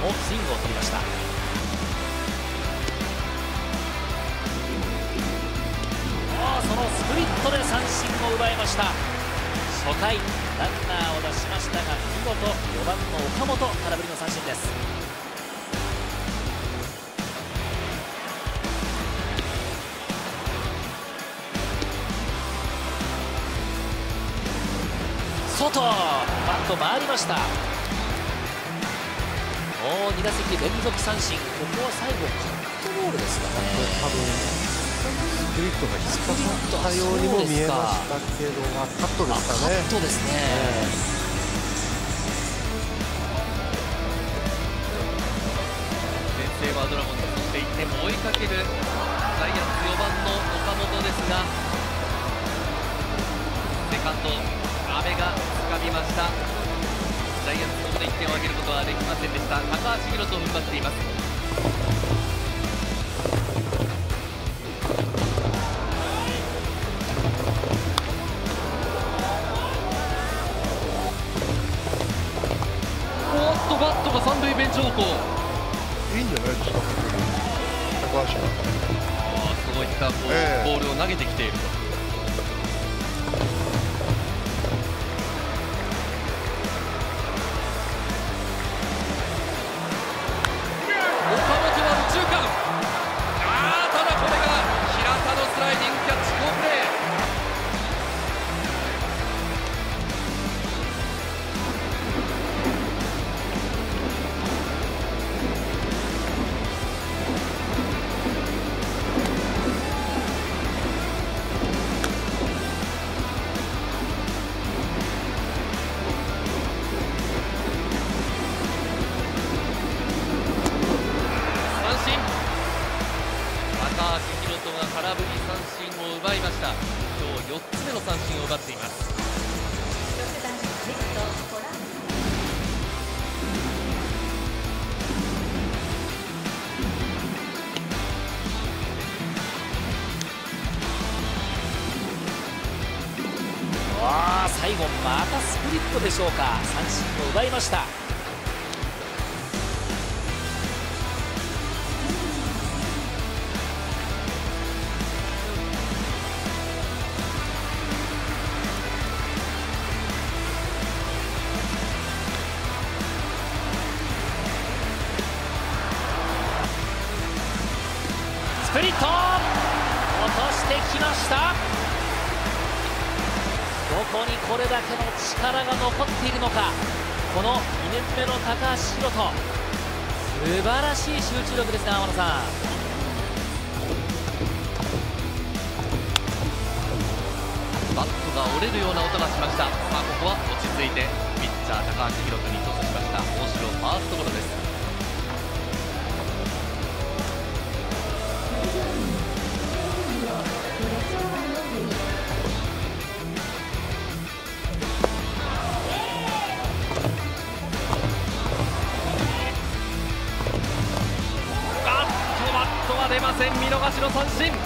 もスイングを取りました。そのスプリットで三振を奪いました。初回ランナーを出しましたが、見事4番の岡本、空振りの三振です。外、バット回りました。もう2打席連続三振。ここは最後カットボールですかね。 多分スプリットが引っかかったようにも見えましたけど、カットですかね。 カットですね。 先制はドラゴンズ、そして1点を追いかけるジャイアンツ4番の岡本ですが、セカンド阿部が掴みました。ジャイアンツここで1点を挙げることはできませんでした。高橋宏斗を踏ん張っています。バットが三塁ベンチ方向。 いいんじゃないですか、高橋が。 そういったボールを投げてきていると。岡本は右中間。ただこれが平田のスライディングキャッチ、好プレー。空振り三振を奪いました。今日4つ目の三振を奪っています。 最後またスプリットでしょうか。三振を奪いました。スプリット落としてきました。どこにこれだけの力が残っているのか、この2年目の高橋宏斗、素晴らしい集中力ですね。天野さん、 バットが折れるような音がしました。ここは落ち着いてピッチャー高橋宏斗にトスしました。大城ファーストゴロです。出ません、見逃しの三振。鋭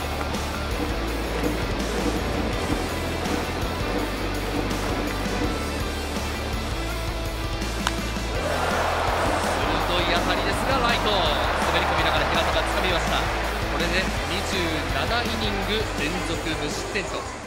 い当たりですがライト、滑り込みながら平田がつかみました。これで27イニング連続無失点と